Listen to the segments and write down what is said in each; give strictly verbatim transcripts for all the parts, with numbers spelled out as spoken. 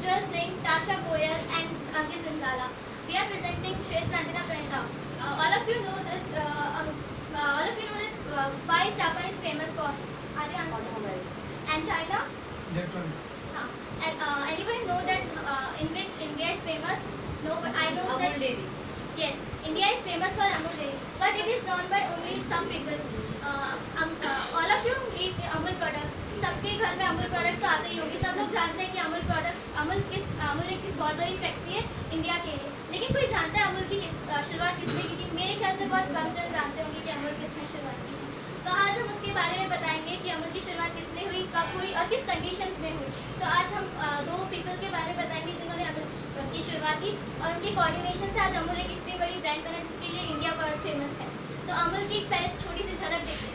Ujjwal Singh, Tasha Goyal, and Ankit Zinzala. We are presenting Shwet Nandina Pranita. Uh, all of you know that. Uh, uh, all of you know that. Uh, why is Japan is famous for? Are you answering? And China? Electronics. Uh, and uh, anyone know that uh, in which India is famous? No, but I know Amul that. Dairy. Yes, India is famous for Amul Dairy, but it is known by only some people. Uh, um, uh, all of you eat Amul products. सबके घर में Amul products आते ही होंगे. सब लोग जानते हैं कि अमूल प्रोडक्ट अमूल किस अमूल एक बहुत बड़ी फैक्ट्री है इंडिया के लिए. लेकिन कोई जानता है अमूल की किस शुरुआत किसने की थी? मेरे ख्याल से बहुत कम जन जानते होंगे कि अमूल किसने शुरुआत की थी. तो आज हम उसके बारे में बताएंगे कि अमूल की शुरुआत किसने हुई, कब हुई और किस कंडीशंस में हुई. तो आज हम आ, दो पीपल के बारे में बताएंगे जिन्होंने अमूल की शुरुआत की और उनके कोऑर्डिनेशन से आज अमूल एक इतनी बड़ी ब्रांड बना जिसके लिए इंडिया बहुत फेमस है. तो अमूल की एक पहले छोटी सी झलक देखते हैं.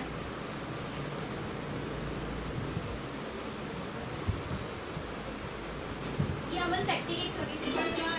ये अमूल फैक्ट्री की एक छोटी सी झलक है.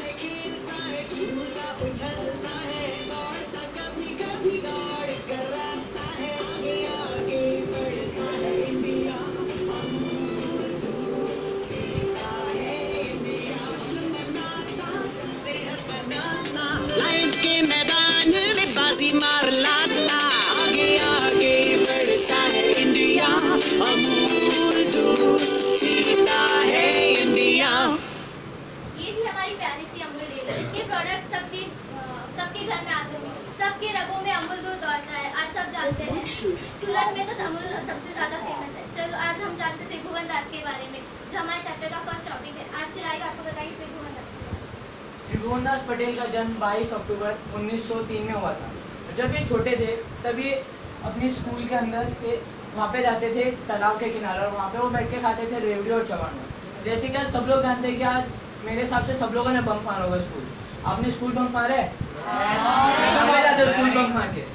मार लाता आगे आगे बढ़ता है इंडिया, अमूल दूध पीता है इंडिया. ये थी हमारी प्यारी सी अमूल डेयरी. इसके प्रोडक्ट्स सबके सबके घर में आते हैं. सबके रगों में अमूल दूध दौड़ता है. आज सब जानते हैं. सूरत में तो अमूल सबसे ज़्यादा फेमस है. चलो आज हम जानते हैं त्रिभुवन दास के बारे में जो हमारे चैप्टर का फर्स्ट टॉपिक है. आज चिराग आपको बताइए त्रिभुवन दास. त्रिभुवन दास पटेल का जन्म बाईस अक्टूबर उन्नीस सौ तीन में हुआ था. जब ये छोटे थे तब ये अपनी स्कूल के अंदर से वहाँ पे जाते थे तालाब के किनारे और वहाँ पे वो बैठ के खाते थे रेवड़ी और चवाना. जैसे कि आज सब लोग जानते हैं कि आज मेरे हिसाब से सब लोगों ने बंक मारा होगा स्कूल. आपने स्कूल बंक मारा है? स्कूल बंक मार के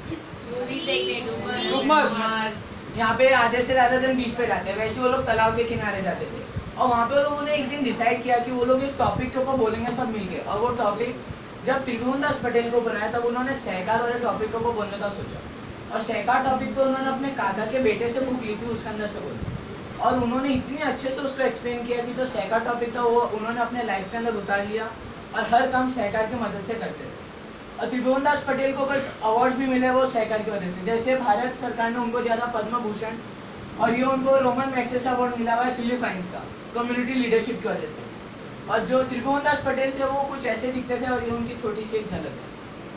यहाँ पे आधे से ज़्यादा दिन बीच पे जाते हैं. वैसे वो लोग तालाब के किनारे जाते थे और वहाँ पे लोगों ने एक दिन डिसाइड किया कि वो लोग एक टॉपिक के ऊपर बोलेंगे सब मिलके. और वो टॉपिक जब त्रिभुवन दास पटेल को ऊपर आया तब उन्होंने सहकार वाले टॉपिक को बोलने का सोचा. और सहकार टॉपिक पे उन्होंने अपने काका के बेटे से बुक ली थी, उसके अंदर से बोली और उन्होंने इतने अच्छे से उसको एक्सप्लेन किया कि जो सहकार टॉपिक था वो उन्होंने अपने लाइफ के अंदर उतार लिया और हर काम सहकार की मदद से करते थे. और त्रिभुवन दास पटेल को कुछ अवार्ड भी मिले वो सहकार की वजह से. जैसे भारत सरकार ने उनको दिया था पद्म भूषण और ये उनको रोमन मैग्सेसे अवार्ड मिला हुआ है फिलीपाइंस का कम्युनिटी लीडरशिप की वजह से. और जो त्रिभुवन दास पटेल थे वो कुछ ऐसे दिखते थे और ये उनकी छोटी सी एक झलक है.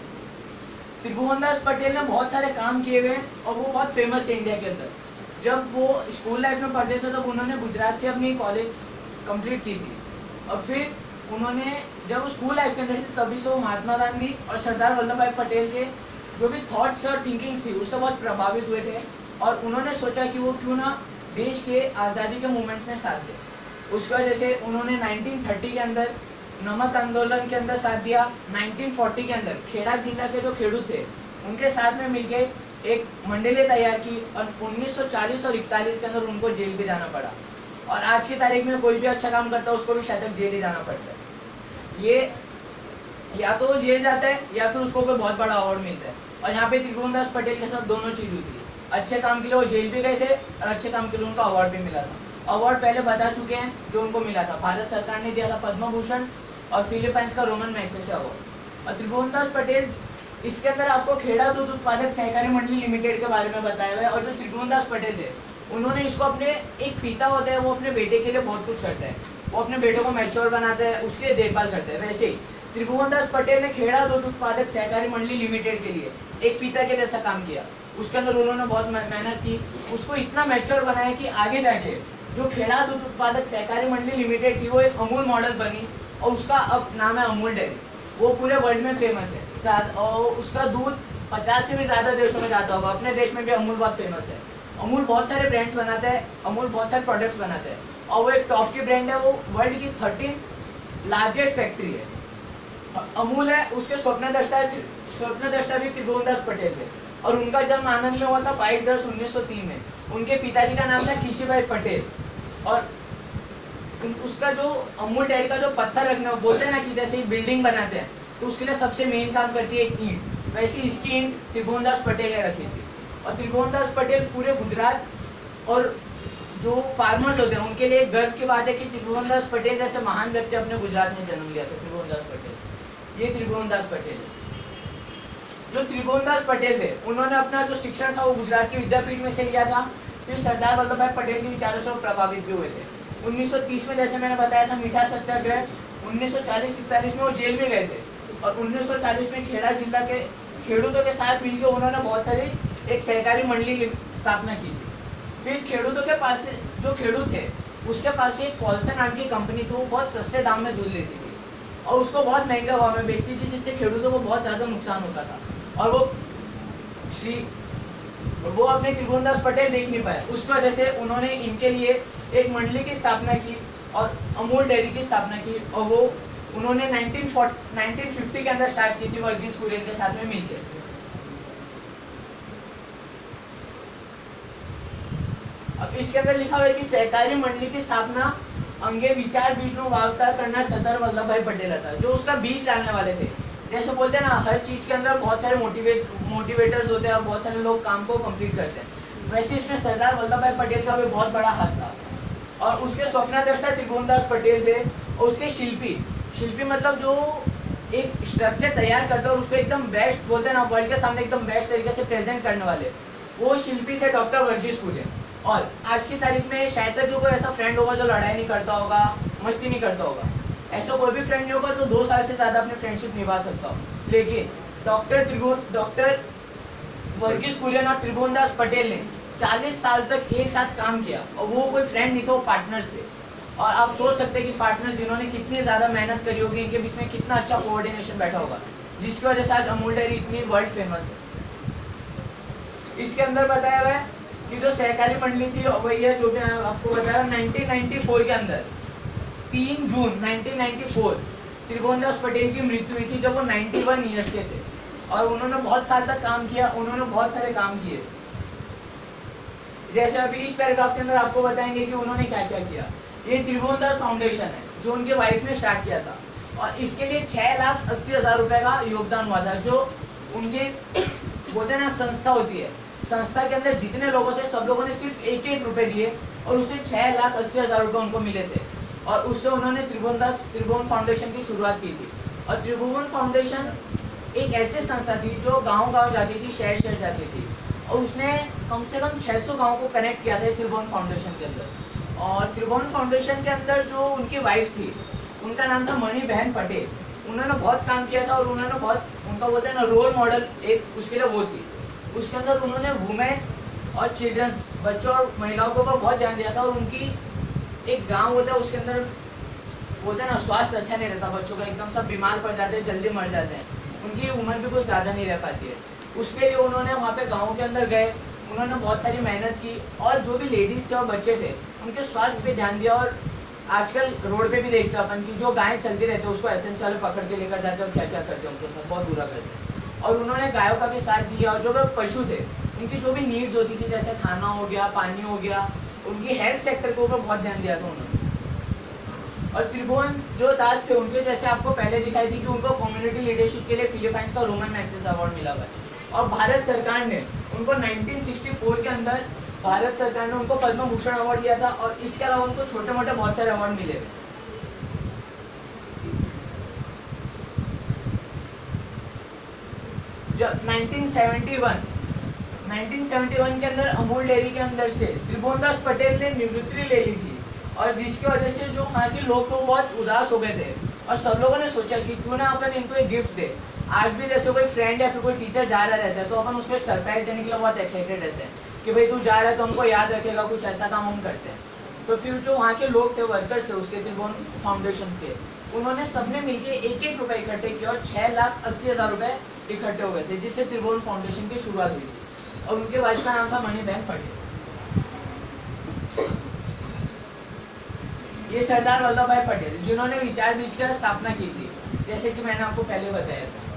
त्रिभुवन दास पटेल ने बहुत सारे काम किए हुए हैं और वो बहुत फेमस थे इंडिया के अंदर. जब वो स्कूल लाइफ में पढ़ते थे तब उन्होंने गुजरात से अपनी कॉलेज कंप्लीट की थी और फिर उन्होंने जब वो स्कूल लाइफ के अंदर थे तभी से वो महात्मा गांधी और सरदार वल्लभ भाई पटेल के जो भी थॉट्स और थिंकिंग थी उससे बहुत प्रभावित हुए थे और उन्होंने सोचा कि वो क्यों ना देश के आज़ादी के मूवमेंट में साथ दें. उसकी वजह से उन्होंने नाइनटीन थर्टी के अंदर नमक आंदोलन के अंदर साथ दिया. नाइनटीन फोर्टी के अंदर खेड़ा जिला के जो खेडूत थे उनके साथ में मिलकर एक मंडली तैयार की और उन्नीस सौ चालीस और इकतालीस के अंदर उनको जेल भी जाना पड़ा. और आज की तारीख में कोई भी अच्छा काम करता है उसको भी शायद तक जेल ही जाना पड़ता है. ये या तो वो जेल जाता है या फिर उसको कोई बहुत बड़ा अवार्ड मिलता है. और यहाँ पे त्रिभुवन दास पटेल के साथ दोनों चीज़ हुई थी. अच्छे काम के लिए वो जेल भी गए थे और अच्छे काम के लिए उनको अवार्ड भी मिला था. अवार्ड पहले बता चुके हैं जो उनको मिला था. भारत सरकार ने दिया था पद्म भूषण और फिलीपाइंस का रोमन मैग्सेसे अवार्ड. और त्रिभुवन दास पटेल इसके अंदर आपको खेड़ा दूध उत्पादक सहकारी मंडली लिमिटेड के बारे में बताया हुआ है. और जो त्रिभुवन दास पटेल थे उन्होंने इसको अपने एक पिता होता है वो अपने बेटे के लिए बहुत कुछ करता है. वो अपने बेटे को मैच्योर बनाता है, उसकी देखभाल करता है. वैसे ही त्रिभुवन दास पटेल ने खेड़ा दूध उत्पादक सहकारी मंडली लिमिटेड के लिए एक पिता के जैसा काम किया. उसके अंदर उन्होंने बहुत मेहनत की, उसको इतना मैच्योर बनाया कि आगे जाके जो खेड़ा दूध उत्पादक सहकारी मंडली लिमिटेड थी वो एक अमूल मॉडल बनी और उसका अब नाम है अमूल डेयरी. वो पूरे वर्ल्ड में फेमस है. साथ और उसका दूध पचास से भी ज़्यादा देशों में जाता होगा. अपने देश में भी अमूल बहुत फेमस है. अमूल बहुत सारे ब्रांड्स बनाता है, अमूल बहुत सारे प्रोडक्ट्स बनाते हैं और वो एक टॉप की ब्रांड है. वो वर्ल्ड की थर्टीन लार्जेस्ट फैक्ट्री है. अमूल है, उसके स्वप्न दृष्टा स्वप्न दृष्टा भी त्रिभुवन दास पटेल थे और उनका जन्म आनंद में हुआ था बाईस दस उन्नीस सौ तीन में. उनके पिताजी का नाम था किशीभाई पटेल. और उसका जो अमूल डेयरी का जो पत्थर रखना बोलते हैं ना कि जैसे बिल्डिंग बनाते हैं तो उसके लिए सबसे मेन काम करती है एक ईंट. वैसे इसकी ईंट त्रिभुवन दास पटेल ने रखी थी. और त्रिभुवन दास पटेल पूरे गुजरात और जो फार्मर्स होते हैं उनके लिए गर्व की बात है कि त्रिभुवनदास पटेल जैसे महान व्यक्ति अपने गुजरात में जन्म लिया था। त्रिभुवनदास पटेल, ये त्रिभुवनदास पटेल है। जो त्रिभुवनदास पटेल थे उन्होंने अपना जो शिक्षण था वो गुजरात के विद्यापीठ में से लिया था। फिर सरदार वल्लभ भाई पटेल के विचारों से वो प्रभावित भी हुए थे। उन्नीस सौ तीस में जैसे मैंने बताया था मीठा सत्याग्रह, उन्नीस सौ चालीस इकतालीस में वो जेल में गए थे और उन्नीस सौ चालीस में खेड़ा जिला के खेडूतों के साथ मिलकर उन्होंने बहुत सारी एक सहकारी मंडली की स्थापना की थी। फिर खेडूतों के पास से जो खेडूत थे उसके पास से एक पॉल्सन नाम की कंपनी थी, वो बहुत सस्ते दाम में दूध लेती थी और उसको बहुत महंगे भाव में बेचती थी, जिससे खेडूतों को बहुत ज़्यादा नुकसान होता था और वो श्री वो अपने त्रिभुवनदास पटेल देख नहीं पाए। उस वजह से उन्होंने इनके लिए एक मंडली की स्थापना की और अमूल डेयरी की स्थापना की और वो उन्होंने नाइनटीन फिफ्टी के अंदर स्टार्ट की थी वर्गीस कुरियन के साथ में मिलकर। अब इसके अंदर लिखा हुआ है कि सहकारी मंडली की स्थापना अंगे विचार बीज नो वावतार करना सरदार वल्लभ भाई पटेल था, जो उसका बीज डालने वाले थे। जैसे बोलते हैं ना हर चीज के अंदर बहुत सारे मोटिवेट मोटिवेटर्स होते हैं और बहुत सारे लोग काम को कंप्लीट करते हैं, वैसे इसमें सरदार वल्लभ भाई पटेल का भी बहुत बड़ा हाथ था। और उसके स्वप्नद्रष्टा त्रिभुवनदास पटेल थे और उसके शिल्पी शिल्पी मतलब जो एक स्ट्रक्चर तैयार करते और उसको एकदम बेस्ट बोलते हैं ना वर्ल्ड के सामने एकदम बेस्ट तरीके से प्रेजेंट करने वाले, वो शिल्पी थे डॉक्टर वर्गीस कुरियन। और आज की तारीख में शायद तक कोई ऐसा फ्रेंड होगा जो लड़ाई नहीं करता होगा, मस्ती नहीं करता होगा, ऐसा कोई भी फ्रेंड नहीं होगा जो दो साल से ज़्यादा अपनी फ्रेंडशिप निभा सकता हो। लेकिन डॉक्टर त्रिभुवन डॉक्टर वर्गीस कुरियन और त्रिभुवनदास पटेल ने चालीस साल तक एक साथ काम किया और वो कोई फ्रेंड नहीं थे, वो पार्टनर्स थे। और आप सोच सकते हैं कि पार्टनर्स जिन्होंने कितनी ज़्यादा मेहनत करी होगी, इनके बीच में कितना अच्छा कोऑर्डिनेशन बैठा होगा, जिसकी वजह से आज अमूल डेयरी इतनी वर्ल्ड फेमस है। इसके अंदर बताया हुआ है कि जो सहकारी मंडली थी वही है जो भी आपको बताया नाइनटीन नाइंटी फोर के अंदर तीन जून nineteen ninety four Tribhuvandas Patel की मृत्यु हुई थी जब वो इक्यानवे ईयर्स के थे और उन्होंने बहुत साल तक काम किया, उन्होंने बहुत सारे काम किए। जैसे अभी इस पैराग्राफ के अंदर आपको बताएंगे कि उन्होंने क्या क्या किया। ये त्रिभुवनदास फाउंडेशन है जो उनके वाइफ ने स्टार्ट किया था और इसके लिए छह लाख अस्सी हजार रुपए का योगदान हुआ था। जो उनके बोलते हैं ना संस्था होती है, संस्था के अंदर जितने लोगों थे सब लोगों ने सिर्फ एक एक रुपए दिए और उससे छह लाख अस्सी हजार रुपए उनको मिले थे और उससे उन्होंने त्रिभुवनदास त्रिभुवन फाउंडेशन की शुरुआत की थी। और त्रिभुवन फाउंडेशन एक ऐसी संस्था थी जो गांव गांव जाती थी, शहर शहर जाती थी और उसने कम से कम छह सौ गाँव को कनेक्ट किया था त्रिभुवन फाउंडेशन के अंदर। और त्रिभुवन फाउंडेशन के अंदर जो उनकी वाइफ थी उनका नाम था मणि बहन पटेल, उन्होंने बहुत काम किया था और उन्होंने बहुत उनका बोलते हैं ना रोल मॉडल एक उसके लिए वो थी। उसके अंदर उन्होंने वुमेन और चिल्ड्रंस बच्चों और महिलाओं के ऊपर बहुत ध्यान दिया था और उनकी एक गांव होता है उसके अंदर बोलते हैं ना स्वास्थ्य अच्छा नहीं रहता, बच्चों का एकदम सब बीमार पड़ जाते हैं, जल्दी मर जाते हैं, उनकी उम्र भी कुछ ज़्यादा नहीं रह पाती है। उसके लिए उन्होंने वहाँ पे गाँव के अंदर गए, उन्होंने बहुत सारी मेहनत की और जो भी लेडीज़ थे और बच्चे थे उनके स्वास्थ्य पे ध्यान दिया। और आजकल रोड पे भी देखते हैं अपन की जो गायें चलती रहती है उसको एसेंस वाले पकड़ के लेकर जाते हैं और क्या क्या करते हैं उनके साथ बहुत बुरा करते हैं। और उन्होंने गायों का भी साथ दिया और जो भी पशु थे उनकी जो भी नीड्स होती थी जैसे खाना हो गया, पानी हो गया, उनकी हेल्थ सेक्टर के ऊपर बहुत ध्यान दिया था उन्होंने। और त्रिभुवन जो दास थे उनके जैसे आपको पहले दिखाई थी कि उनको कम्युनिटी लीडरशिप के लिए फिलीपाइंस का रोमन मैग्सेसे अवार्ड मिला हुआ है और भारत सरकार ने उनको नाइनटीन सिक्सटी फोर के अंदर भारत सरकार ने उनको पद्म भूषण अवार्ड दिया था और इसके अलावा उनको छोटे मोटे बहुत सारे अवार्ड मिले। जब नाइनटीन सेवेंटी वन के अंदर अमूल डेयरी के अंदर से त्रिभुवनदास पटेल ने निवृत्ति ले ली थी और जिसकी वजह से जो वहाँ के लोग थे बहुत उदास हो गए थे और सब लोगों ने सोचा कि क्यों ना अपन इनको एक गिफ्ट दे। आज भी जैसे कोई फ्रेंड या फिर कोई टीचर जा रहा रहता है तो अपन उसको एक सरप्राइज देने के लिए बहुत एक्साइटेड रहते हैं कि भाई तू जा रहा है तो हमको याद रखेगा, कुछ ऐसा काम हम करते हैं। तो फिर जो वहाँ के लोग थे, वर्कर्स थे उसके त्रिभुवन फाउंडेशन के, उन्होंने सबने मिलकर एक एक रुपये इकट्ठे किए और छः लाख अस्सी हज़ार रुपये इकट्ठे हो गए थे जिससे त्रिभुवन फाउंडेशन की शुरुआत हुई थी और उनके वाइफ का नाम था मणि बहन पटेल। ये सरदार वल्लभ भाई पटेल जिन्होंने विचार बीज की स्थापना की थी जैसे कि मैंने आपको पहले बताया था।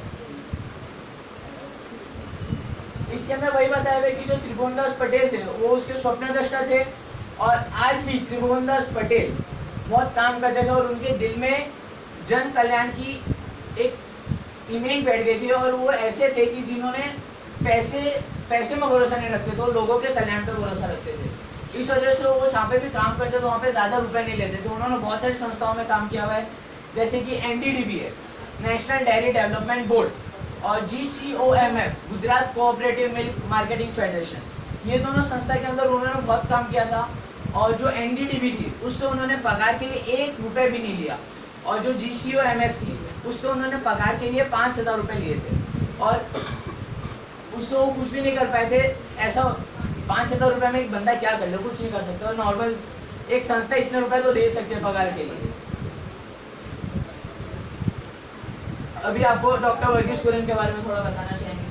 इसके अंदर वही बताया हुआ कि जो त्रिभुवनदास पटेल थे वो उसके स्वप्नद्रष्टा थे और आज भी त्रिभुवनदास पटेल बहुत काम करते थे और उनके दिल में जन कल्याण की एक इमेज बैठ गई थी और वो ऐसे थे कि जिन्होंने पैसे पैसे में भरोसा नहीं रखते थे, लोगों के कल्याण पर भरोसा रखते थे। इस वजह से वो जहाँ पे भी काम करते तो वहाँ पे ज़्यादा रुपए नहीं लेते थे। उन्होंने बहुत सारी संस्थाओं में काम किया हुआ है, जैसे कि एन डी डी बी है, नेशनल डेयरी डेवलपमेंट बोर्ड, और G C O M F, Gujarat cooperative milk marketing federation. ये दोनों संस्था के अंदर उन्होंने बहुत काम किया था। और जो एन डी डी बी थी उससे उन्होंने पगार के लिए एक रुपये भी नहीं लिया, और जो जी सी ओ एम एफ थी उससे उन्होंने पगार के लिए पाँच हज़ार रुपये लिए थे, और उससे वो कुछ भी नहीं कर पाए थे। ऐसा पाँच हज़ार रुपये में एक बंदा क्या कर ले, कुछ नहीं कर सकता। और नॉर्मल एक संस्था इतने रुपए तो दे सकते हैं पगार के लिए। अभी आपको डॉक्टर वर्गीस कुरियन के बारे में थोड़ा बताना चाहेंगे।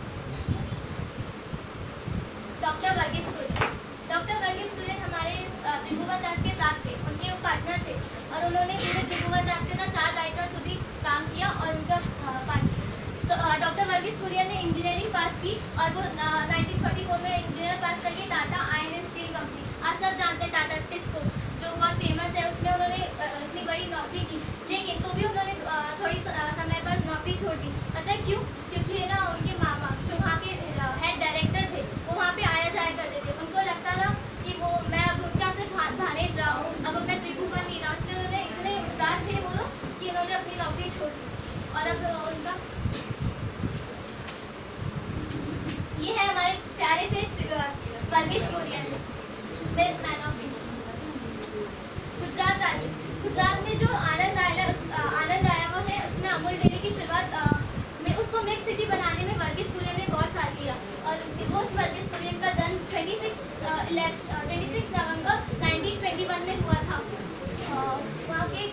डॉक्टर वर्गीस कुरियन डॉक्टर वर्गीस कुरियन हमारे त्रिभुवन दास के साथ थे, उनके पार्टनर थे, और उन्होंने पूरे त्रिभुवन दास के साथ चार दायका સુધી काम किया। और उनका डॉक्टर वर्गीस कुरियन ने इंजीनियरिंग पास की, और वो नाइनटीन फोर्टी फोर में इंजीनियर पास करके Tata iron and steel company, आप सब जानते हैं टाटा टिस्को जो बहुत फेमस है, उसमें उन्होंने इतनी बड़ी नौकरी की। लेकिन तो भी उन्होंने थोड़ी समय पर नौकरी छोड़ दी। पता है क्यों? क्योंकि ना उनके मामा जो वहाँ के हेड डायरेक्टर थे वो वहाँ पे आया जाया करते थे। उनको लगता था कि वो मैं अब उनका सिर्फ भानेज रहा हूँ, अब मैं त्रिभुवन नहीं रहा हूँ, इसलिए उन्होंने इतने उदार थे वो लोग कि उन्होंने अपनी नौकरी छोड़ दी। और अब उनका ये है हमारे प्यारे से Verghese Kurien, best man of India. Gujarat राज्य, गुजरात में जो आनंद आया आनंद आया वो है, उसमें अमूल डेयरी की शुरुआत में उसको मिल्क सिटी बनाने में वर्गीस कुरियन ने बहुत साथ दिया। और वो वर्गीस कुरियन का जन्म छब्बीस नवंबर नाइनटीन ट्वेंटी वन में हुआ था। वहाँ के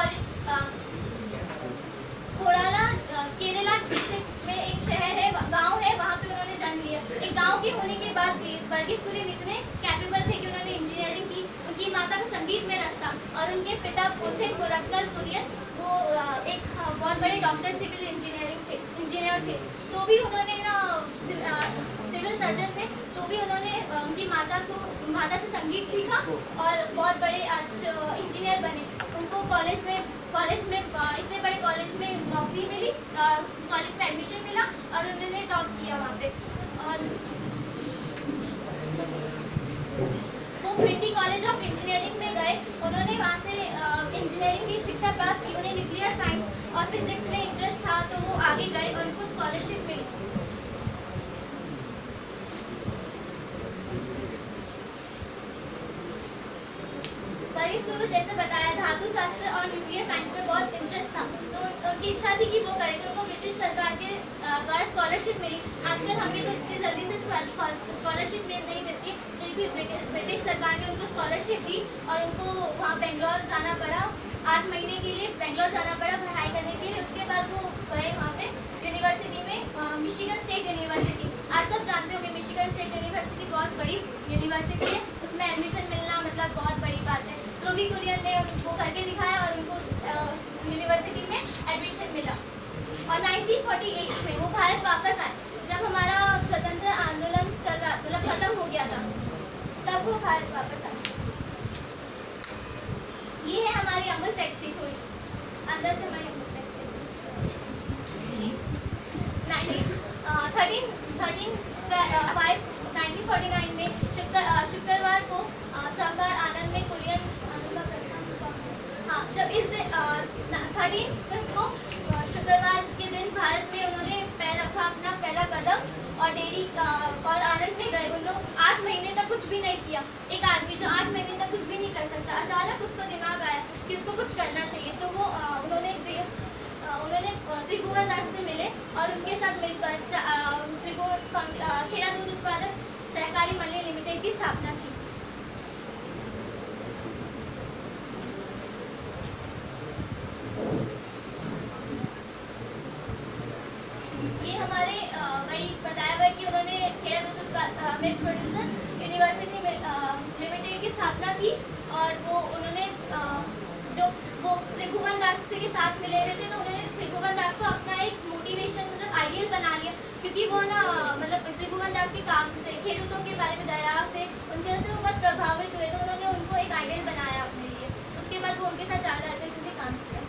कोराला केरला डिस्ट्रिक्ट में एक शहर है, गांव है, वहाँ पे उन्होंने जन्म लिया। एक गांव के होने के बाद भी वर्गीस कुरियन इतने कैपेबल थे कि उन्होंने इंजीनियरिंग की। उनकी माता को संगीत में रस था, और उनके पिता थे मुरक्कल कुरियन, वो एक बहुत बड़े डॉक्टर सिविल इंजीनियरिंग थे इंजीनियर थे। तो भी उन्होंने ना सिविल सर्जन थे, तो भी उन्होंने उनकी माता को माता से संगीत सीखा और बहुत बड़े आज इंजीनियर बने। उनको कॉलेज में कॉलेज में इतने बड़े कॉलेज में नौकरी मिली, कॉलेज में एडमिशन मिला, और उन्होंने टॉप किया वहाँ पे। और वो प्रिंटी कॉलेज ऑफ इंजीनियरिंग में गए, उन्होंने वहाँ से इंजीनियरिंग की शिक्षा प्राप्त की। उन्हें न्यूक्लियर साइंस और फिजिक्स में इंटरेस्ट था, तो वो आगे गए और उनको स्कॉलरशिप मिली। वर्गीस कुरियन जैसे बताया, धातु शास्त्र और न्यूक्लियर साइंस में बहुत इंटरेस्ट था, तो उनकी इच्छा थी कि वो करें। तो उनको ब्रिटिश सरकार के द्वारा स्कॉलरशिप मिली। आजकल हमें तो इतनी जल्दी से स्कॉलरशिप नहीं मिलती, तो ब्रिटिश सरकार ने उनको स्कॉलरशिप दी, और उनको वहाँ बेंगलोर जाना पड़ा। आठ महीने के लिए बेंगलोर जाना पड़ा पढ़ाई करने के लिए। उसके बाद वो गए वहाँ पे यूनिवर्सिटी में, मिशिगन स्टेट यूनिवर्सिटी। आप सब जानते हो कि मिशिगन स्टेट यूनिवर्सिटी बहुत बड़ी यूनिवर्सिटी है, उसमें एडमिशन मिलना मतलब बहुत बड़ी बात है। तो भी कुरियन ने वो करके दिखाया और उनको यूनिवर्सिटी में एडमिशन मिला। और नाइनटीन फोर्टी एट में वो भारत वापस आए, जब हमारा स्वतंत्र आंदोलन चल रहा मतलब खत्म हो गया था, तब वो भारत वापस आए। ये है हमारी अमूल फैक्ट्री, थोड़ी अंदर से हमारी Amul factory. Nineteen thirteen thirteen five nineteen forty nine में शुक्रवार को सहकार आनंद में कुरियन हाँ जब इस दिन थर्टीन फिफ्थ को शुक्रवार के दिन भारत में उन्होंने पैर रखा अपना पहला कदम, और डेयरी और आनंद में गए। उन लोग आठ महीने तक कुछ भी नहीं किया। एक आदमी जो आठ महीने तक कुछ भी नहीं कर सकता, अचानक उसको दिमाग आया कि उसको कुछ करना चाहिए। तो वो उन्होंने उन्होंने त्रिभुवन दास से मिले, और उनके साथ मिलकर त्रिभुवन खेड़ा दूध उत्पादक सहकारी मंडली लिमिटेड की स्थापना की। ये हमारे वही बताया हुआ है कि उन्होंने खेड़ा दूध मिल्क प्रोड्यूसर यूनिवर्सिटी लिमिटेड की स्थापना की। और वो उन्होंने जो वो त्रिभुवन दास के साथ मिले हुए थे, तो उन्होंने त्रिभुवन दास को अपना एक मोटिवेशन मतलब आइडियल बना लिया, क्योंकि वो ना मतलब त्रिभुवन दास के काम से, खेडूतों के बारे में दया से, उनके से वो बहुत प्रभावित हुए, तो उन्होंने उनको एक आइडियल बनाया अपने लिए। उसके बाद वो उनके साथ ज़्यादा रहते इसलिए काम किया।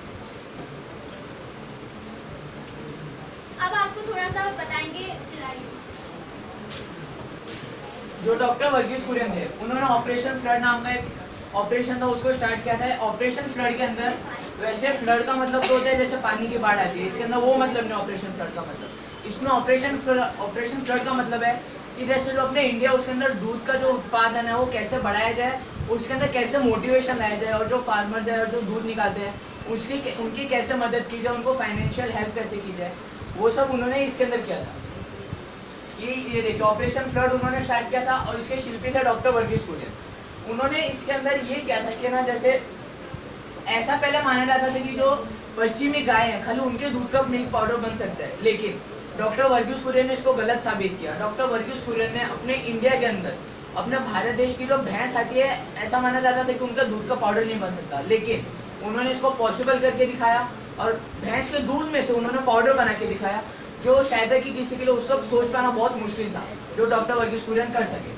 अब आपको थोड़ा सा बताएंगे जुलाई। जो डॉक्टर वर्गीस कुरियन थे, उन्होंने ऑपरेशन फ्लड नाम का एक ऑपरेशन था, उसको स्टार्ट किया था। ऑपरेशन फ्लड के अंदर, वैसे फ्लड का मतलब तो होता है जैसे पानी की बाढ़ आती है, इसके अंदर वो मतलब नहीं ऑपरेशन फ्लड का मतलब। इसमें ऑपरेशन ऑपरेशन फ्लड का मतलब है कि जैसे जो अपने इंडिया, उसके अंदर दूध का जो उत्पादन है वो कैसे बढ़ाया जाए, उसके अंदर कैसे मोटिवेशन लाया जाए, और जो फार्मर्स है और जो दूध निकालते हैं उसकी उनकी कैसे मदद की जाए, उनको फाइनेंशियल हेल्प कैसे की जाए, वो सब उन्होंने इसके अंदर किया था। ये ये देखिए ऑपरेशन फ्लड उन्होंने स्टार्ट किया था, और इसके शिल्पी थे डॉक्टर वर्गीस कुरियन। उन्होंने इसके अंदर ये किया था कि ना, जैसे ऐसा पहले माना जाता था कि जो पश्चिमी गाय है खाली उनके दूध का मिल्क पाउडर बन सकता है, लेकिन डॉक्टर वर्गीस कुरियन ने इसको गलत साबित किया। डॉक्टर वर्गीस कुरियन ने अपने इंडिया के अंदर, अपने भारत देश की जो भैंस आती है, ऐसा माना जाता था कि उनका दूध का पाउडर नहीं बन सकता, लेकिन उन्होंने इसको पॉसिबल करके दिखाया, और भैंस के दूध में से उन्होंने पाउडर बना के दिखाया, जो शायद है कि किसी के लिए उस वक्त सोच पाना बहुत मुश्किल था, जो डॉक्टर वर्गीस कुरियन कर सके।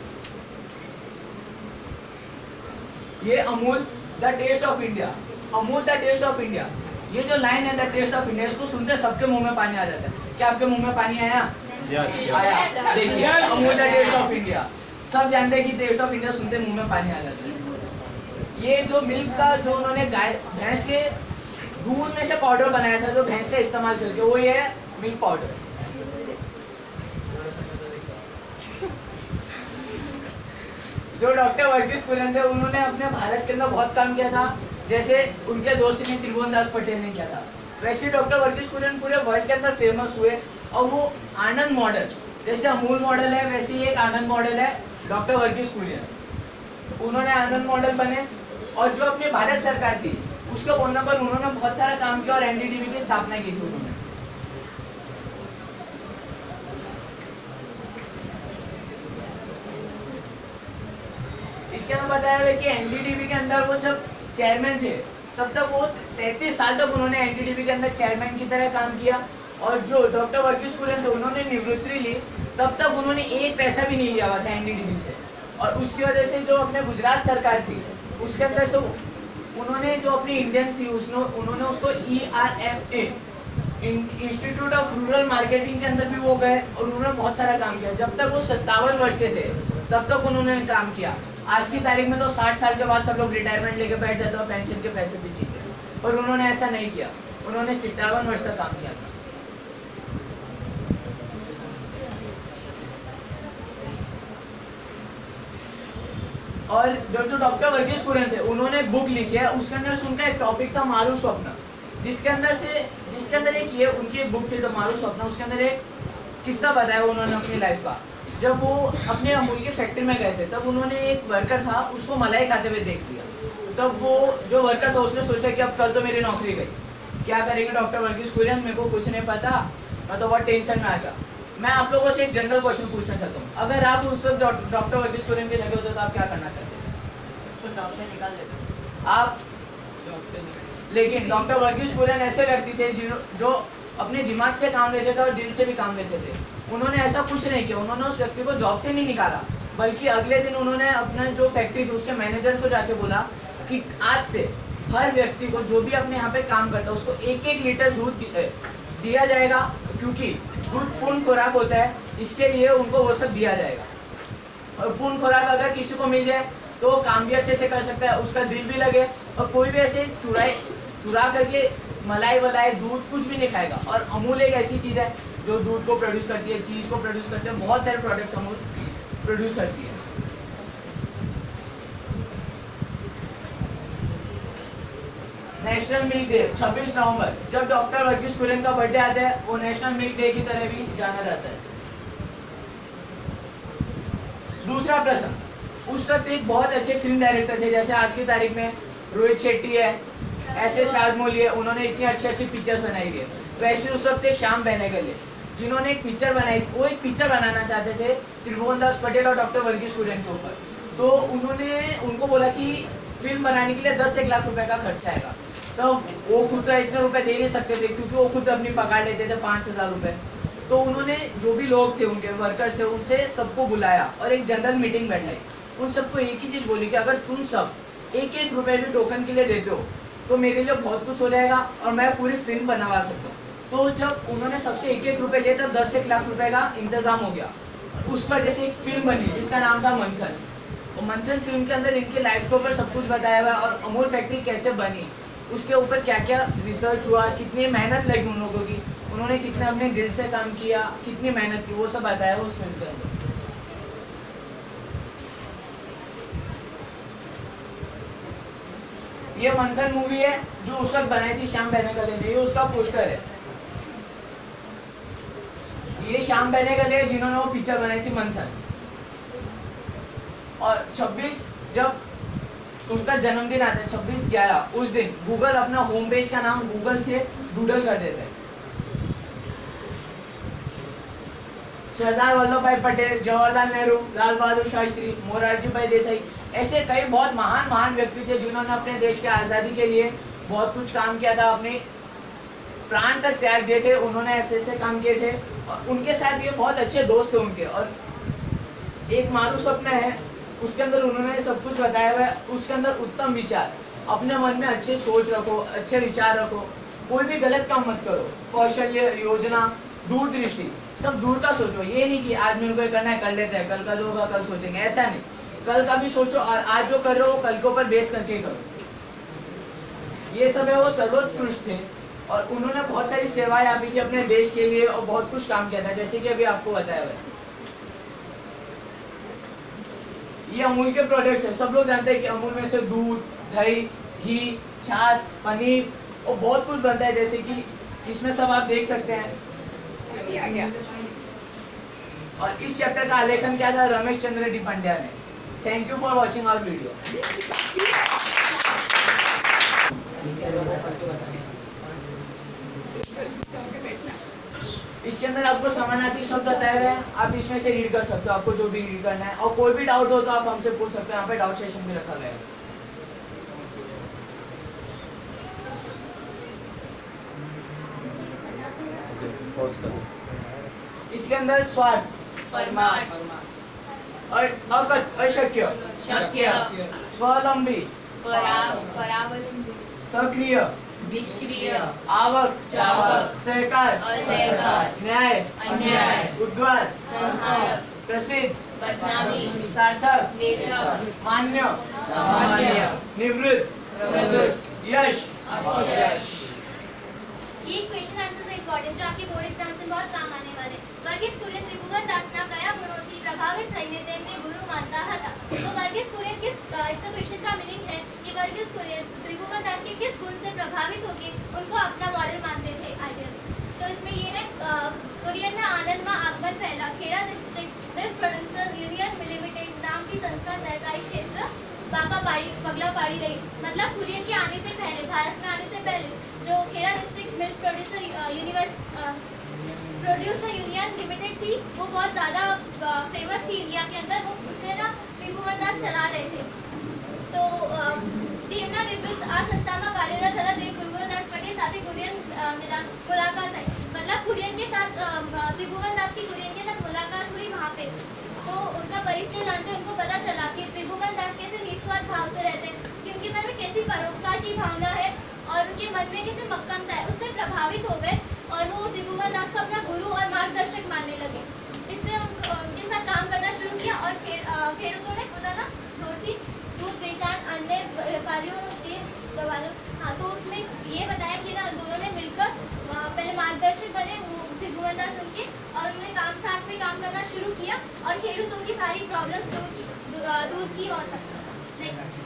ये Amul the taste of India, Amul the taste of India, ये जो लाइन है द टेस्ट ऑफ इंडिया, इसको सुनते सबके मुंह में पानी आ जाता है। क्या आपके मुंह में पानी आया? Yes, yes. आया। देखिए Amul the taste of India, सब जानते हैं कि टेस्ट ऑफ इंडिया सुनते मुंह में पानी आ जाता है। ये जो मिल्क का, जो उन्होंने गाय भैंस के दूध में से पाउडर बनाया था, जो भैंस का इस्तेमाल करके, वो ये है मिल्क पाउडर। जो डॉक्टर वर्गीस कुरियन थे, उन्होंने अपने भारत के अंदर बहुत काम किया था, जैसे उनके दोस्त ने त्रिभुवनदास पटेल ने किया था। वैसे डॉक्टर वर्गीस कुरियन पूरे वर्ल्ड के अंदर फेमस हुए, और वो आनंद मॉडल, जैसे अमूल मॉडल है वैसे ही एक आनंद मॉडल है डॉक्टर वर्गीस कुरियन। उन्होंने आनंद मॉडल बने, और जो अपनी भारत सरकार थी उसके बोलने पर उन्होंने बहुत सारा काम किया, और एनडीडीबी की स्थापना की थी उन्होंने। इसके अंदर बताया हुआ है कि एनडीडीबी के अंदर वो जब चेयरमैन थे, तब तक वो तैंतीस साल तक उन्होंने एनडीडीबी के अंदर चेयरमैन की तरह काम किया, और जो डॉक्टर वर्गीस कुरियन थे, उन्होंने निवृत्ति ली, तब तक उन्होंने एक पैसा भी नहीं लिया हुआ था एनडीडीबी से। और उसकी वजह से जो अपने गुजरात सरकार थी, उसके अंदर से उन्होंने जो अपनी इंडियन थी, उसने उन्होंने उसको E R M A institute of rural marketing के अंदर भी वो गए, और उन्होंने बहुत सारा काम किया। जब तक वो सत्तावन वर्ष के थे, तब तक उन्होंने काम किया। आज की तारीख में तो साठ साल के बाद सब लोग रिटायरमेंट लेके बैठ जाते और पेंशन के पैसे भी जीते, पर उन्होंने ऐसा नहीं किया, उन्होंने सत्तावन वर्ष तक काम किया था। और जो डॉक्टर वर्गीस कुरियन थे, उन्होंने एक बुक लिखी है, उसके अंदर से उनका एक टॉपिक था मारू स्वप्न, जिसके अंदर से जिसके अंदर एक ये उनकी एक बुक थी जो मारू स्वप्न, उसके अंदर एक किस्सा बताया उन्होंने अपनी लाइफ का। जब वो अपने अमूल की फैक्ट्री में गए थे, तब उन्होंने एक वर्कर था, उसको मलाई खाते हुए देख लिया। तब वो जो वर्कर था, उसने सोचा कि अब कल तो मेरी नौकरी गई, क्या करेंगे डॉक्टर वर्गीस कुरियन, मेरे को कुछ नहीं पता, मैं तो बहुत टेंशन में आ गया। मैं आप लोगों से एक जनरल क्वेश्चन पूछना चाहता हूँ, अगर आप उस वक्त डॉक्टर वर्गीस कुरियन के जगह होते तो आप क्या करना चाहते हैं? उसको जॉब से निकाल देते आप जॉब से निकाल। लेकिन डॉक्टर वर्गीस कुरियन ऐसे व्यक्ति थे जो अपने दिमाग से काम लेते थे और दिल से भी काम लेते थे। उन्होंने ऐसा कुछ नहीं किया, उन्होंने उस व्यक्ति को जॉब से नहीं निकाला, बल्कि अगले दिन उन्होंने अपना जो फैक्ट्री थी उसके मैनेजर को जाके बोला कि आज से हर व्यक्ति को, जो भी अपने यहाँ पे काम करता है, उसको एक एक लीटर दूध दिया जाएगा, क्योंकि दूध पूर्ण खुराक होता है, इसके लिए उनको वो सब दिया जाएगा। और पूर्ण खुराक अगर किसी को मिल जाए तो वो काम भी अच्छे से कर सकता है, उसका दिल भी लगे, और कोई भी ऐसे चुराए चुरा करके मलाई वलाई दूध कुछ भी नहीं खाएगा। और अमूल एक ऐसी चीज़ है जो दूध को प्रोड्यूस करती है, चीज़ को प्रोड्यूस करती है, बहुत सारे प्रोडक्ट्स अमूल प्रोड्यूस करती है। नेशनल मिल्क डे छब्बीस नवंबर, जब डॉक्टर वर्गीस कुरियन का बर्थडे आता है, वो नेशनल मिल्क डे की तरह भी जाना जाता है। दूसरा प्रश्न, उस वक्त एक बहुत अच्छे फिल्म डायरेक्टर थे, जैसे आज की तारीख में रोहित शेट्टी है, एस एस राजमौली है, उन्होंने इतनी अच्छी अच्छी पिक्चर्स बनाई हुई है। वैसे उस वक्त श्याम बेनेगल है, जिन्होंने एक पिक्चर बनाई, वो एक पिक्चर बनाना चाहते थे त्रिभुवनदास पटेल और डॉक्टर वर्गीस कुरियन के ऊपर। तो उन्होंने उनको बोला कि फिल्म बनाने के लिए दस एक लाख रुपए का खर्चा आएगा। तो वो खुद तो इतने रुपए दे नहीं सकते थे, क्योंकि वो खुद अपनी पगार लेते थे पाँच हज़ार रुपये। तो उन्होंने जो भी लोग थे, उनके वर्कर्स थे, उनसे सबको बुलाया और एक जनरल मीटिंग बैठाई। उन सबको एक ही चीज़ बोली कि अगर तुम सब एक एक रुपये भी टोकन के लिए देते हो तो मेरे लिए बहुत कुछ हो जाएगा और मैं पूरी फिल्म बनवा सकता हूँ। तो जब उन्होंने सबसे एक एक रुपये लिए, तब दस एक लाख रुपए का इंतजाम हो गया। उस पर जैसे एक फिल्म बनी जिसका नाम था मंथन। तो मंथन फिल्म के अंदर इनके लाइफ के ऊपर सब कुछ बताया हुआ है और अमूल फैक्ट्री कैसे बनी, उसके ऊपर क्या क्या रिसर्च हुआ, कितनी मेहनत लगी उन लोगों की, उन्होंने कितने अपने दिल से काम किया, कितनी मेहनत की, वो सब बताया हुआ उस फिल्म के अंदर। ये मंथन मूवी है जो उस वक्त बनाई थी श्याम बेनेगल ने, ये उसका पोस्टर है। ये श्याम बेनेगल है जिन्होंने वो पिक्चर बनाई थी मंथन। और छब्बीस जब उनका जन्मदिन आता है छब्बीस ग्यारह, उस दिन गूगल अपना होम पेज का नाम गूगल से डूडल कर देता है। सरदार वल्लभ भाई पटेल, जवाहरलाल नेहरू, लाल बहादुर शास्त्री, मोरारजी भाई देसाई, ऐसे कई बहुत महान महान व्यक्ति थे जिन्होंने अपने देश की आज़ादी के लिए बहुत कुछ काम किया था, अपने प्राण तक त्याग दिए थे, उन्होंने ऐसे ऐसे काम किए थे। और उनके साथ ये बहुत अच्छे दोस्त थे उनके। और एक मारू सपना है, उसके अंदर उन्होंने सब कुछ बताया हुआ है। उसके अंदर उत्तम विचार, अपने मन में अच्छे सोच रखो, अच्छे विचार रखो, कोई भी गलत काम मत करो, कौशल्य, योजना, दूरदृष्टि, सब दूर का सोचो। ये नहीं कि आज मेरे को ये करना है कर लेते हैं, कल का जो होगा कल सोचेंगे, ऐसा नहीं। कल का भी सोचो और आज जो कर रहे हो कल के ऊपर बेस करके करो। ये सब है वो सर्वोत्कृष्ट थे और उन्होंने बहुत सारी सेवाएं आपी थी अपने देश के लिए और बहुत कुछ काम किया था, जैसे कि अभी आपको बताया हुआ है। ये अमूल के प्रोडक्ट्स है, सब लोग जानते हैं कि अमूल में से दूध, दही, घी, छाछ, पनीर और बहुत कुछ बनता है, जैसे कि इसमें सब आप देख सकते हैं। और इस चैप्टर का आलेखन किया था रमेश चंद्र डी पांड्या ने। Thank you for watching our video. इसके अंदर आपको समानार्थी शब्द बताए हुए हैं, आप इसमें से रीड कर सकते हो, आपको जो भी रीड करना है। और कोई भी डाउट हो तो आप हमसे पूछ सकते हो, यहाँ पे डाउट सेशन भी रखा गया है। इसके अंदर स्वार्थ, परमार्थ, और अकथ, अशक्य, शक्य, स्वावलंबी, परा- परावलंबी, सक्रिय, निष्क्रिय, आवक, चावक, सहकार, असहकार, न्याय, अन्याय, उद्वार, संहारक, प्रसिद्ध, बदनामी, सार्थक, निरर्थक, मान्य, अमान्य, निवृत्त, प्रवृत्त, यश, अपयश। ये क्वेश्चन आंसर्स इम्पोर्टન્ટ जो आपके बोर्ड एग्जाम्स में बहुत काम आने वाले। વર્ગીસ કુરિયન ત્રિભુવન દાસના કયા ગુણોથી પ્રભાવિત થઈને તેમને ગુરુ માનતા હતા? तो वर्गीस कुरियन किस अ, इसका क्वेश्चन का मीनिंग है कि वर्गीस कुरियन त्रिभुवन दास के किस गुण से प्रभावित होकर उनको अपना मॉडल मानते थे आइडियल। तो इसमें ये है अ, कुरियनના આનંદમાં આગમન પહેલા Kheda district milk producer union limited नाम की संस्था सरकारी क्षेत्र पापा पाड़ी पगला पाड़ी रही। मतलब कुरियन के आने से पहले, भारत में आने से पहले जो Kheda district milk producer universe producer union limited थी, वो बहुत ज़्यादा फेमस थी इंडिया के अंदर। वो उसमें ना त्रिभुवन दास चला रहे थे। तो जीवना निवृत्त आ संस्थाમાં કાર્યરત હતા ત્રિભુवन दास पटेल સાથે कुरियन मिला मुलाकात आई। मतलब कुरियन के साथ अ, त्रिभुवन दास की कुरियन के साथ मुलाकात हुई वहाँ पे। तो उनका परिचय जानते उनको पता चला कि त्रिभुवन दास कैसे निस्वार्थ भाव से रहते हैं, कि उनके मन में कैसी परोपकार की भावना है और उनके मन में कैसे मक्कमता है। उससे प्रभावित हो गए और वो त्रिभुवन दास को अपना गुरु और मार्गदर्शक मानने लगे। इससे उन, उनके साथ काम करना शुरू किया और खेडूतों ने પોતાના ધોતી दूध बेचान अन्य व्यापारियों के दवालों। हाँ, तो उसमें ये बताया कि ना दोनों ने मिलकर पहले मार्गदर्शक बने त्रिभुवन दास उनके, और उन्होंने काम साथ में काम करना शुरू किया और खेडूतों की सारी प्रॉब्लम्स दूर की दूर की और सकता था। नेक्स्ट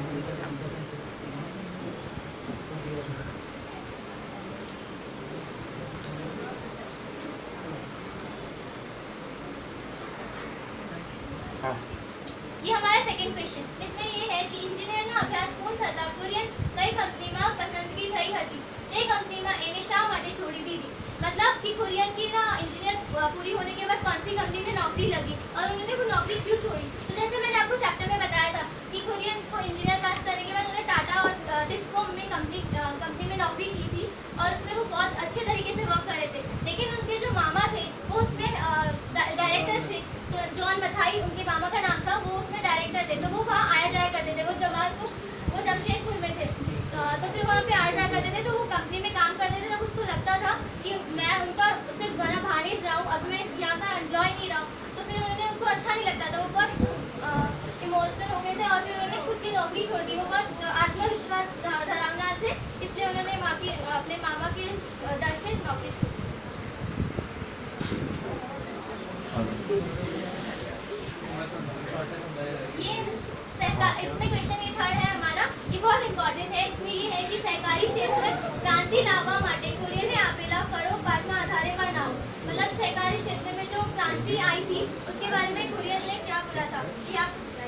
ये हमारा सेकंड क्वेश्चन। इसमें ये है कि इंजीनियरનો અભ્યાસ પૂર્ણ થતા કુરિયન કઈ કંપનીમાં પસંદગી થઈ હતી? તે કંપનીમાં એને શા માટે છોડી દીધી? मतलब कि कुरियन की ना इंजीनियर पूरी होने के बाद कौन सी कंपनी में नौकरी लगी और उन्होंने वो नौकरी क्यों छोड़ी? तो जैसे मैंने आपको चैप्टर में बताया था कि कुरियन को इंजीनियर पास करने के बाद उन्होंने टाटा और डिस्कॉम में कंपनी कंपनी में नौकरी की थी और उसमें वो बहुत अच्छे तरीके से वर्क कर रहे थे। लेकिन उनके जो मामा थे वो उसमें डायरेक्टर थे, तो जॉन मथाई उनके मामा का नाम था, वो उसमें डायरेक्टर थे। तो वो वहाँ आया जाया करते थे। वो जमालपुर वो जमशेदपुर में थे, तो फिर वहाँ पे आया जाया करते थे। तो वो कंपनी में काम करते थे। तब उसको लगता था कि मैं उनका सिर्फ बना भाड़े जाऊँ, अब मैं यहाँ का एम्प्लॉय नहीं रहा हूँ। तो फिर उन्होंने उनको अच्छा नहीं लगता था, वो बहुत इमोशनल हो गए थे और फिर उन्होंने खुद की नौकरी छोड़ दी। वो बहुत आत्मविश्वास धरावना थे, इसलिए उन्होंने माँ की अपने मामा के डर से नौकरी छोड़ दी। ये सहकार, इसमें क्वेश्चन ये थर्ड है हमारा, ये बहुत इंपॉर्टेंट है। इसमें ये है कि सहकारी क्षेत्र क्रांति लावा माटे कोरियन है आपेला फड़ो पाठमा आधारे पर नाम, मतलब सहकारी क्षेत्र में जो क्रांति आई थी उसके बारे में कुरियन ने क्या बोला था, ये आप कुछ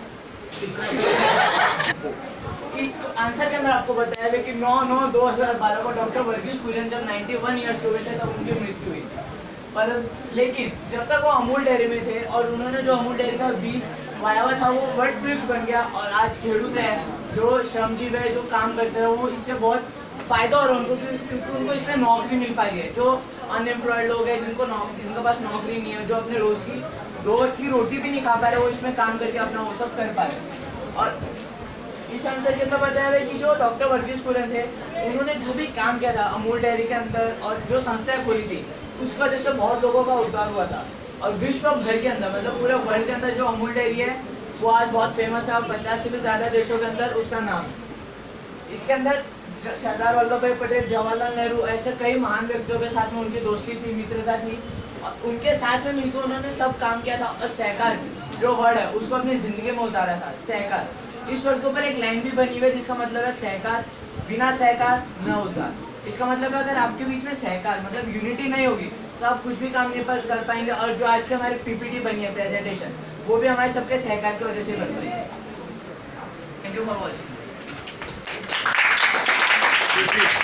इस आंसर के अंदर आपको बताया है कि नौ नौ दो हज़ार बारह को डॉक्टर वर्गीस कुरियन जब इक्यानवे इयर्स के हुए थे तब उनकी मृत्यु हुई थी। पर लेकिन जब तक वो अमूल डेयरी में थे और उन्होंने जो अमूल डेयरी का बीज वाया हुआ था वो वट वृक्ष बन गया और आज खेडूत है जो श्रमजीवी है जो काम करते हैं वो इससे बहुत फायदा हो रहा है उनको, क्योंकि उनको इसमें नौकरी मिल पा रही है। जो अनएम्प्लॉयड लोग हैं जिनको जिनके पास नौकरी नहीं है, जो अपने रोज की दो वक्त की रोटी भी नहीं खा पा रहे, वो इसमें काम करके अपना वो सब कर पा रहे। और इस आंसर के अंदर बताया है कि जो डॉक्टर वर्गीस कुरियन थे उन्होंने जो भी काम किया था अमूल डेयरी के अंदर और जो संस्थाएं खोली थी उसकी वजह से बहुत लोगों का उद्धार हुआ था। और विश्व भर के अंदर मतलब पूरे वर्ल्ड के अंदर जो अमूल डेयरी है वो आज बहुत फेमस है और पचास से भी ज़्यादा देशों के अंदर उसका नाम। इसके अंदर सरदार वल्लभ भाई पटेल, जवाहरलाल नेहरू ऐसे कई महान व्यक्तियों के साथ में उनकी दोस्ती थी, मित्रता थी और उनके साथ में मिलकर उन्होंने सब काम किया था। और सहकार जो वर्ड है उसको अपनी जिंदगी में उतारा था, सहकार। इस वर्ड के ऊपर एक लाइन भी बनी हुई है जिसका मतलब है सहकार बिना सहकार न उद्धार। इसका मतलब है अगर आपके बीच में सहकार मतलब यूनिटी नहीं होगी तो आप कुछ भी काम नहीं पर कर पाएंगे। और जो आज की हमारी पीपीटी बनी है प्रेजेंटेशन वो भी हमारे सबके सहकार की वजह से बन पाई है। Thank you for watching.